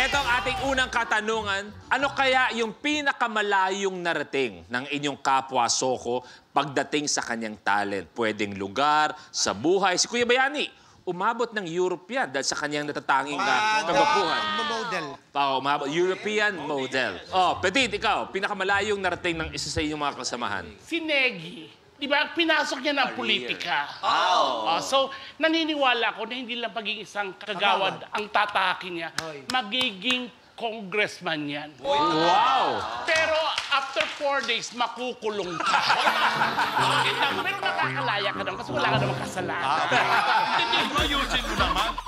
Ito ang ating unang katanungan. Ano kaya yung pinakamalayong narating ng inyong kapwa Soko pagdating sa kanyang talent? Pwedeng lugar, sa buhay. Si Kuya Bayani, umabot ng European dahil sa kanyang natatanging kagapuhan. Model. European model. Oh, Petit, ikaw, pinakamalayong narating ng isa sa inyong mga kasamahan. Si Negi, di ba, pinasok niya ng politika. So, naniniwala ko na hindi lang pagiging isang kagawad ang tatahakin niya, magiging congressman yan. Wow! Pero after 4 days, makukulong ka. Pero nakakalaya ka naman kasi wala ka namang kasalanan. Ayusin mo naman.